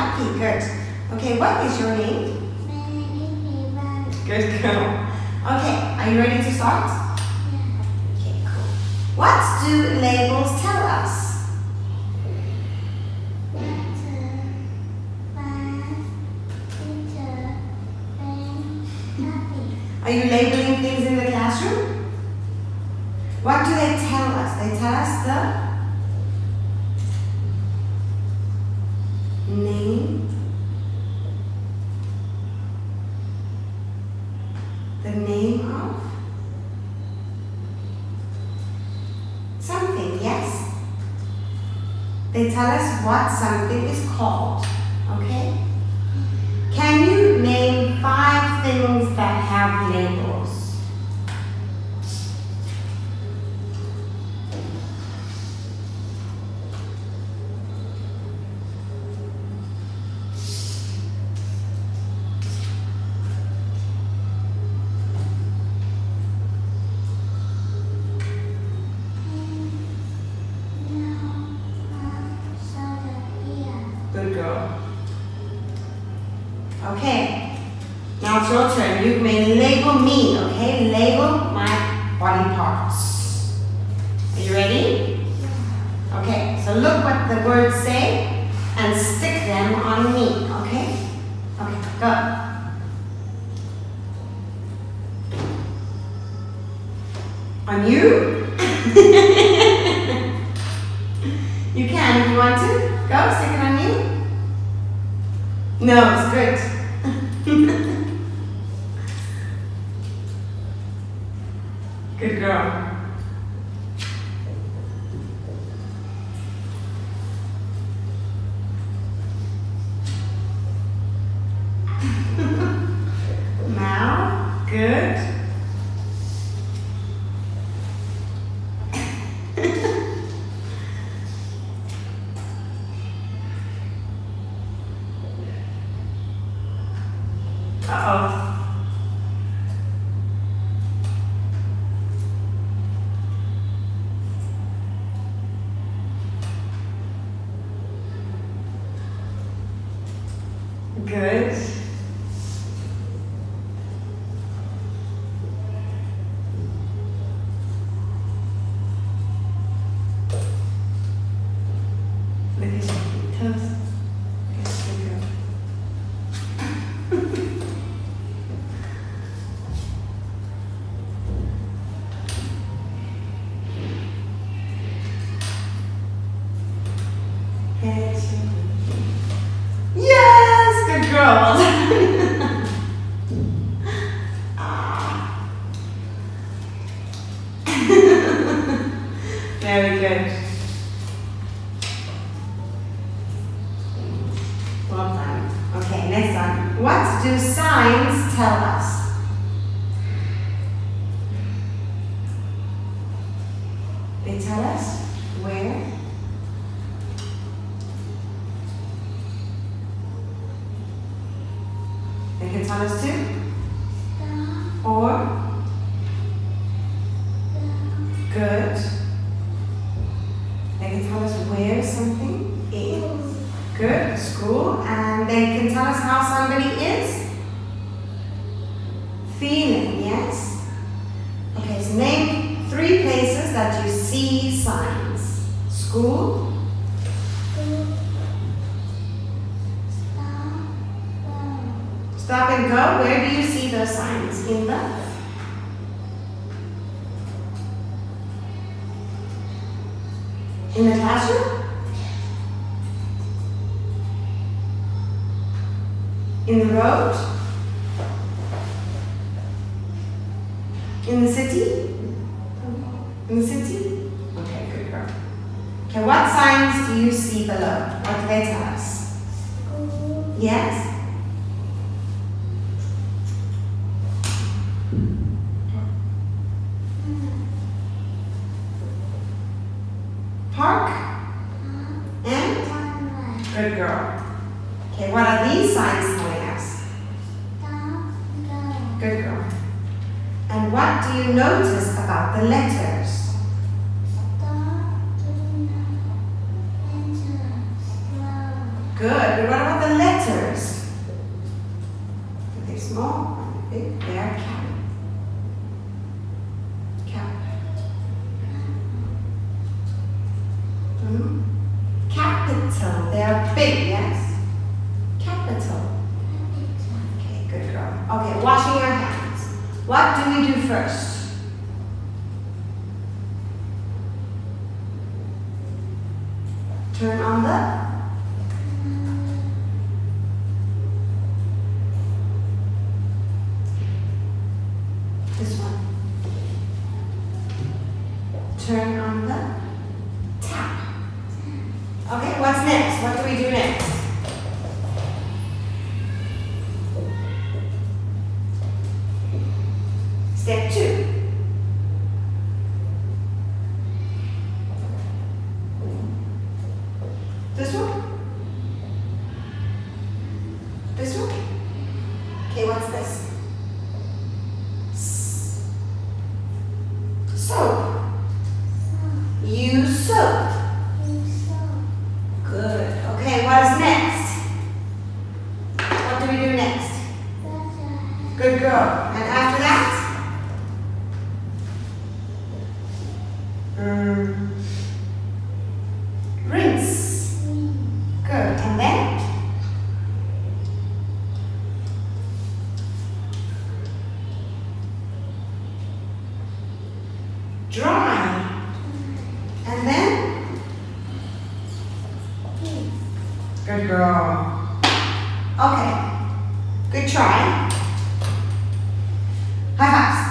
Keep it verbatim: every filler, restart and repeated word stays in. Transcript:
happy. Good. Okay, what is your name? Good girl. Okay, are you ready to start? Yeah. Okay, cool. What do labels tell us? Are you labeling things in the classroom? What do they tell us? They tell us the name, the name of something, yes? They tell us what something is called, okay? Can you name five things that have labels? Good girl. Okay, now it's your turn. You may label me, okay? Label my body parts. Are you ready? Okay, so look what the words say and stick them on me, okay? Okay, go. On you? You can if you want to. Go, stick it on you. No, it's good. Good girl. Now, good. Uh-oh. Good. Look at your toes. Yes, good girl. Ah. Very good. Well done. Okay, next one. What do signs tell us? They tell us where. They can tell us to or good. They can tell us where something is. Good, school. And they can tell us how somebody is feeling, yes? Okay, so name three places that you see signs. School. Stop and go. Where do you see those signs? In the in the classroom? In the road? In the city? In the city? Okay, good girl. Okay, what signs do you see below? What do they tell us? Yes? Park? And? Good girl. Okay, what are these signs telling us? Good girl. And what do you notice about the letters? Good. But what about the letters? Are they small? Are they big? They are cap. Cap. Hmm? Capital. They are big, yes? Capital. Okay, good girl. Okay, washing your hands. What do we do first? Turn on the this one. Turn on the tap. Okay, what's next? What do we do next? Step two. This one? This one? Okay, what's this? S soap. Use soap. Good. Okay, what is next? What do we do next? Good girl. And after that? Mm. Rinse. Good. And then? Dry. And then? Good girl. Okay. Good try. High fives.